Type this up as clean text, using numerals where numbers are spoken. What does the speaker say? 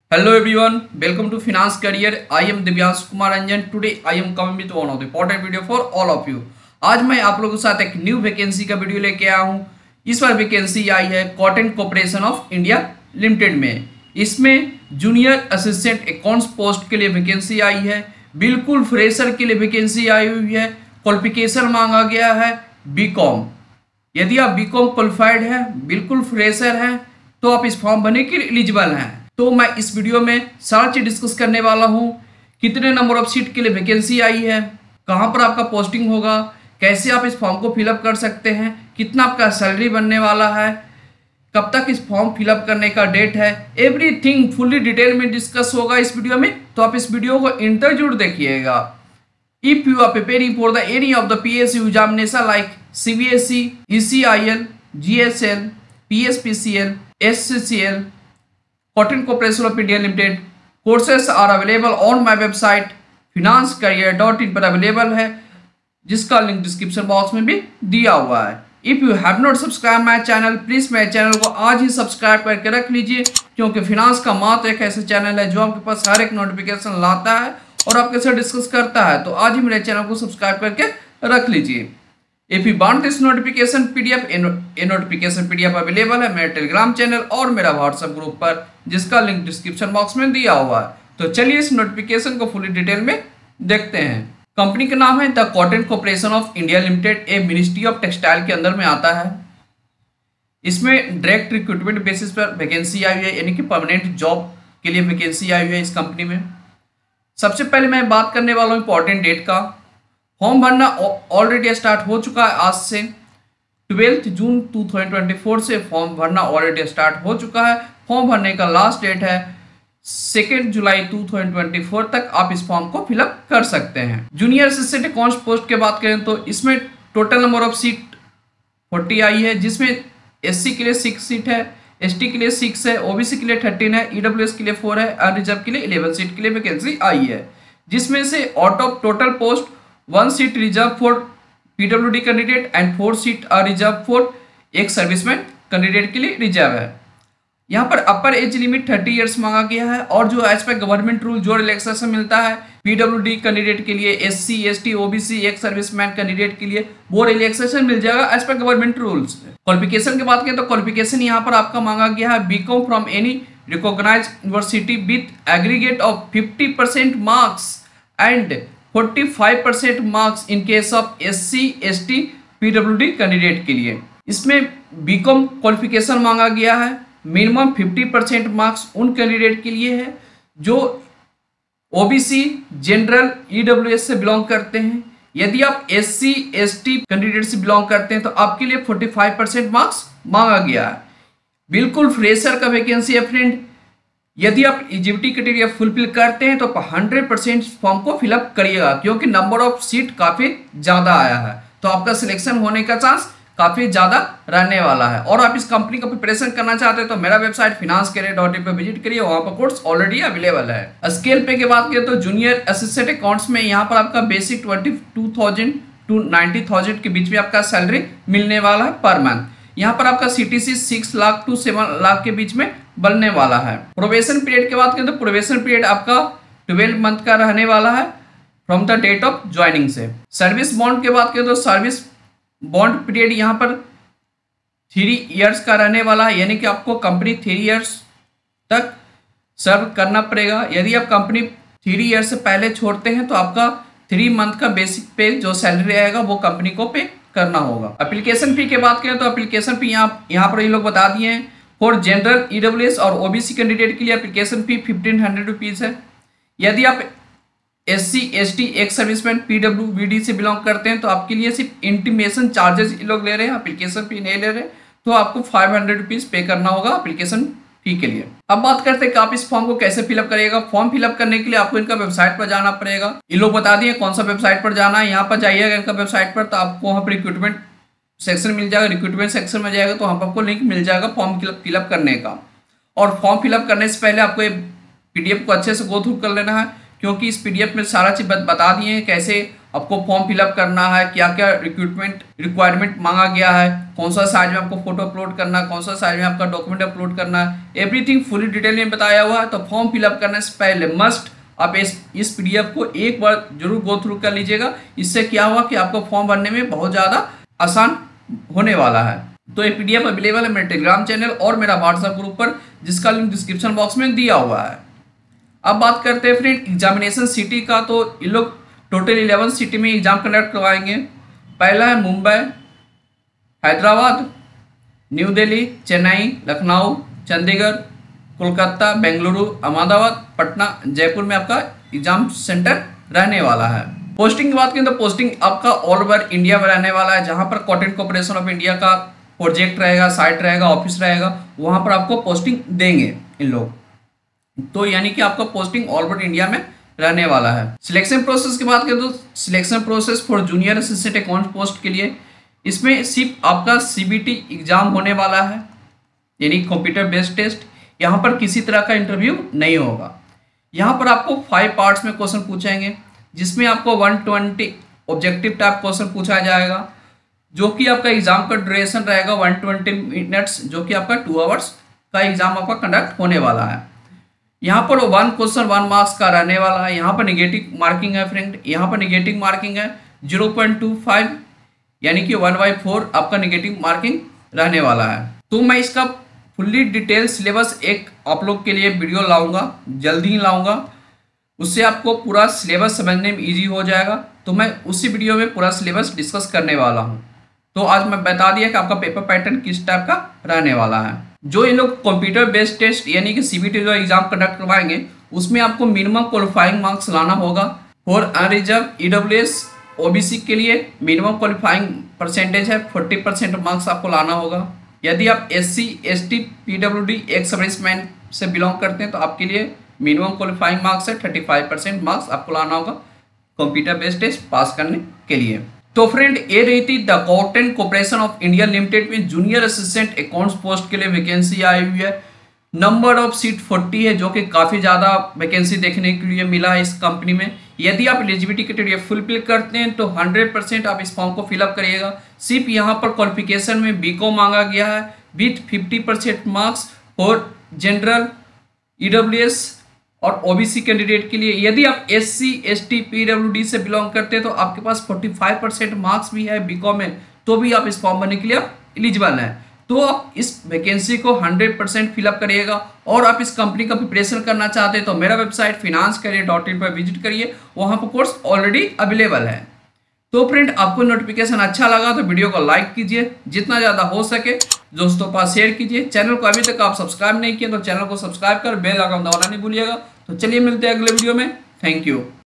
Hello everyone, welcome to Finance Career. I am Divyansh Kumar Ranjan. Today I am coming with one of the important video for all of you. आज मैं आप लोगों के साथ एक new vacancy का वीडियो लेके आया हूँ. इस बार वैकेंसी आई है Cotton Corporation of India Limited में. इसमें जूनियर असिस्टेंट अकाउंट्स पोस्ट के लिए वैकेंसी आई है. बिल्कुल फ्रेशर के लिए वैकेंसी आई हुई है. क्वालिफिकेशन मांगा गया है बीकॉम. यदि आप बीकॉम क्वालिफाइड है, बिल्कुल फ्रेशर है, तो आप इस फॉर्म भरने के लिए एलिजिबल हैं. तो मैं इस वीडियो में सारा चीज डिस्कस करने वाला हूँ. कितने नंबर ऑफ सीट के लिए वैकेंसी आई है, कहाँ पर आपका पोस्टिंग होगा, कैसे आप इस फॉर्म को फिलअप कर सकते हैं, कितना आपका सैलरी बनने वाला है, कब तक इस फॉर्म फिलअप करने का डेट है, एवरीथिंग फुल्ली डिटेल में डिस्कस होगा इस वीडियो में. तो आप इस वीडियो को इंड तक जरूर देखिएगा. If you are preparing for the any of the PSU examination like CBSE, ECIL, GSL, PSPCL, SCCL, Cotton Corporation of India Limited, courses are available on my website financecareer.in पर available है, जिसका link description box में भी दिया हुआ है. If you have not subscribe my channel, please मेरे channel को आज ही सब्सक्राइब करके रख लीजिए, क्योंकि फिनांस का मात्र एक ऐसा चैनल है जो आपके पास हर एक नोटिफिकेशन लाता है और आपके साथ डिस्कस करता है. तो आज ही मेरे चैनल को सब्सक्राइब करके रख लीजिए. If you want this notification PDF, a notification PDF available है मेरे टेलीग्राम चैनल और मेरा व्हाट्सएप ग्रुप पर, जिसका लिंक डिस्क्रिप्शन बॉक्स में दिया हुआ है. तो चलिए इस नोटिफिकेशन को फुली डिटेल में देखते हैं. कंपनी का नाम है the Cotton Corporation of India Limited. A ministry of textile के अंदर में आता है. इसमें डायरेक्ट रिक्रूटमेंट बेसिस पर वैकेंसी आई हुई है, यानी कि परमानेंट जॉब के लिए वैकेंसी आई हुई है इस कंपनी में. सबसे पहले मैं बात करने वाला हूँ इंपॉर्टेंट डेट का. फॉर्म भरना ऑलरेडी स्टार्ट हो चुका है. आज से 12 जून 2024 से फॉर्म भरना ऑलरेडी स्टार्ट हो चुका है. फॉर्म भरने का लास्ट डेट है 2 जुलाई 2024 तक आप इस फॉर्म को फिलअप कर सकते हैं. जूनियर असिस्टेंट अकाउंट्स पोस्ट की बात करें तो इसमें टोटल नंबर ऑफ सीट 40 आई है, जिसमें SC के लिए 6 सीट है, ST के लिए 6 है, OBC के लिए 13 है, EWS के लिए 4 है, अनरिजर्व के लिए 11 सीट के लिए वैकेंसी आई है. जिसमें से out of total post 1 seat reserve for PWD candidate and 4 seat are reserve for ex serviceman candidate के लिए रिजर्व है. यहाँ पर अपर एज लिमिट 30 इयर्स मांगा गया है, और जो एज पर गवर्नमेंट रूल जो रिलैक्सेशन मिलता है PWD कैंडिडेट के लिए, SC, ST, OBC ex serviceman candidate के लिए वो रिलैक्सेशन मिल जाएगा as per government rules. Qualification की बात करें तो क्वालिफिकेशन यहाँ पर आपका मांगा गया है BCom from any recognised university with aggregate of 50% marks and 45% marks in case of SC, ST, PWD candidate के लिए. इसमें बीकॉम क्वालिफिकेशन मांगा गया है. मिनिमम 50% मार्क्स उन कैंडिडेट के लिए है जो OBC, जनरल, EWS से बिलोंग करते हैं. यदि आप SC, ST कैंडिडेट से बिलोंग करते हैं तो आपके लिए 45% मार्क्स मांगा गया है. बिल्कुल फ्रेशर का वैकेंसी है फ्रेंड. यदि आप एलिजिबिलिटी क्राइटेरिया फुलफिल करते हैं तो 100% फॉर्म को फिलअप करिएगा, क्योंकि नंबर ऑफ सीट काफ़ी ज़्यादा आया है, तो आपका सिलेक्शन होने का चांस काफ़ी ज़्यादा रहने वाला है. और आप इस कंपनी का प्रिपरेशन करना चाहते हैं तो मेरा वेबसाइट financecareer.in पर विजिट करिए, वहाँ पर कोर्स ऑलरेडी अवेलेबल है. स्केल पे की बात करें तो जूनियर असिस्टेंट अकाउंट्स में यहाँ पर आपका बेसिक 22,000 to 90,000 के बीच में आपका सैलरी मिलने वाला है पर मंथ. यहाँ पर आपका CTC 6 लाख to 7 लाख के बीच में बनने वाला है. प्रोबेशन पीरियड की बात करें तो प्रोबेशन पीरियड आपका 12 मंथ का रहने वाला है from the date of joining से. सर्विस बॉन्ड की बात करें तो सर्विस बॉन्ड पीरियड यहाँ पर 3 इयर्स का रहने वाला है, यानी कि आपको कंपनी 3 इयर्स तक सर्व करना पड़ेगा. यदि आप कंपनी 3 इयर्स से पहले छोड़ते हैं तो आपका 3 मंथ का बेसिक पे जो सैलरी रहेगा वो कंपनी को पे करना होगा. एप्लीकेशन फी की बात करें तो एप्लीकेशन फी यहाँ पर ये लोग बता दिए हैं. फॉर जनरल, EWS और OBC कैंडिडेट के लिए एप्लीकेशन फी 1500 रुपीज़ है. यदि आप SC, ST ex serviceman PWD से बिलोंग करते हैं तो आपके लिए सिर्फ इंटीमेशन चार्जेस ये लोग ले रहे हैं, एप्लीकेशन फी नहीं ले रहे, तो आपको 500 रुपीज़ पे करना होगा एप्लीकेशन फी के लिए. अब बात करते हैं कि आप इस फॉर्म को कैसे फिलअप करिएगा. फॉर्म फिलअप करने के लिए आपको इनका वेबसाइट पर जाना पड़ेगा. ये लोग बता दिए कौन सा वेबसाइट पर जाना है. यहाँ पर जाइएगा इनका वेबसाइट पर तो आपको वहाँ पर रिक्रूटमेंट सेक्शन मिल जाएगा. रिक्रूटमेंट सेक्शन में जाएगा तो वहाँ पर आपको लिंक मिल जाएगा फॉर्म फिलअप करने का. और फॉर्म फिलअप करने से पहले आपको PDF को अच्छे से गो थ्रू कर लेना है, क्योंकि इस PDF में सारा चीज़ बता दिए हैं कैसे आपको फॉर्म फिलअप करना है, क्या क्या रिक्वायरमेंट मांगा गया है, कौन सा साइज में आपको फोटो अपलोड करना है, कौन सा साइज में आपका डॉक्यूमेंट अपलोड करना है, एवरीथिंग फुली डिटेल में बताया हुआ है। तो फॉर्म फिलअप करने से पहले मस्ट आप इस पीडीएफ को एक बार जरूर गो थ्रू कर लीजिएगा। इससे क्या हुआ कि आपको फॉर्म भरने में बहुत ज़्यादा आसान होने वाला है। तो ये पीडीएफ अवेलेबल है मेरे टेलीग्राम चैनल और मेरा व्हाट्सएप ग्रुप पर, जिसका लिंक डिस्क्रिप्शन बॉक्स में दिया हुआ है। अब बात करते हैं फ्रेंड एग्जामिनेशन सिटी का। तो ये लोग टोटल 11 सिटी में एग्जाम कंडक्ट करवाएंगे। पहला है मुंबई, हैदराबाद, न्यू दिल्ली, चेन्नई, लखनऊ, चंडीगढ़, कोलकाता, बेंगलुरु, अहमदाबाद, पटना, जयपुर में आपका एग्जाम सेंटर रहने वाला है। पोस्टिंग की बात करें तो पोस्टिंग आपका ऑल ओवर इंडिया में रहने वाला है। जहां पर कॉटन कॉर्पोरेशन ऑफ इंडिया का प्रोजेक्ट रहेगा, साइट रहेगा, ऑफिस रहेगा, वहां पर आपको पोस्टिंग देंगे इन लोग। तो यानी कि आपका पोस्टिंग ऑल ओवर इंडिया में रहने वाला है। सिलेक्शन प्रोसेस की बात करें तो selection process for junior assistant account post के लिए इसमें सिर्फ आपका सीबीटी एग्जाम होने वाला है, यानी कंप्यूटर बेस्ड टेस्ट। यहाँ पर किसी तरह का इंटरव्यू नहीं होगा। यहाँ पर आपको 5 पार्ट्स में क्वेश्चन पूछेंगे, जिसमें आपको 120 ऑब्जेक्टिव टाइप क्वेश्चन पूछा जाएगा, जो कि आपका एग्जाम का ड्यूरेशन रहेगा 120 मिनट्स, जो कि आपका 2 आवर्स का एग्जाम आपका कंडक्ट होने वाला है। यहाँ पर 1 क्वेश्चन 1 मार्क्स का रहने वाला है। यहाँ पर नेगेटिव मार्किंग है फ्रेंड, यहाँ पर नेगेटिव मार्किंग है 0.25, यानी कि 1/4 आपका नेगेटिव मार्किंग रहने वाला है। तो मैं इसका फुल्ली डिटेल सिलेबस एक आप लोग के लिए वीडियो लाऊंगा, जल्दी ही लाऊंगा। उससे आपको पूरा सिलेबस समझने में ईजी हो जाएगा। तो मैं उसी वीडियो में पूरा सिलेबस डिस्कस करने वाला हूँ। तो आज मैं बता दिया कि आपका पेपर पैटर्न किस टाइप का रहने वाला है। जो ये लोग कंप्यूटर बेस्ड टेस्ट यानी कि सीबीटी जो एग्जाम कंडक्ट करवाएंगे, उसमें आपको मिनिमम क्वालिफाइंग मार्क्स लाना होगा। फॉर अनरिजर्व ईडब्ल्यूएस ओबीसी के लिए मिनिमम क्वालिफाइंग परसेंटेज है 40% मार्क्स आपको लाना होगा। यदि आप SC ST PWD ex serviceman से बिलोंग करते हैं तो आपके लिए मिनिमम क्वालिफाइंग मार्क्स है 35% मार्क्स आपको लाना होगा कंप्यूटर बेस्ड टेस्ट पास करने के लिए। तो फ्रेंड ये रही थी the Cotton Corporation of India Limited में जूनियर असिस्टेंट अकाउंट्स पोस्ट के लिए वैकेंसी आई हुई है। नंबर ऑफ सीट 40 है, जो कि काफ़ी ज़्यादा वैकेंसी देखने के लिए मिला है इस कंपनी में। यदि आप एलिजिबिलिटी क्राइटेरिया फुलफिल करते हैं तो 100% आप इस फॉर्म को फिलअप करिएगा। सिर्फ यहाँ पर क्वालिफिकेशन में बीकॉम मांगा गया है with 50% marks for general EWS और ओबीसी कैंडिडेट के लिए। यदि आप एससी एसटी पीडब्ल्यूडी से बिलोंग करते हैं तो आपके पास 45% मार्क्स भी है बीकॉम में, तो भी आप इस फॉर्म भरने के लिए आप एलिजिबल हैं। तो आप इस वैकेंसी को 100% फिलअप करिएगा। और आप इस कंपनी का प्रिपरेशन करना चाहते हैं तो मेरा वेबसाइट finanscareer.in पर विजिट करिए, वहाँ पर कोर्स ऑलरेडी अवेलेबल है। तो फ्रेंड आपको नोटिफिकेशन अच्छा लगा तो वीडियो को लाइक कीजिए, जितना ज़्यादा हो सके दोस्तों के पास शेयर कीजिए। चैनल को अभी तक आप सब्सक्राइब नहीं किए तो चैनल को सब्सक्राइब कर बेल आइकन दबाना नहीं भूलिएगा। तो चलिए मिलते हैं अगले वीडियो में। Thank you.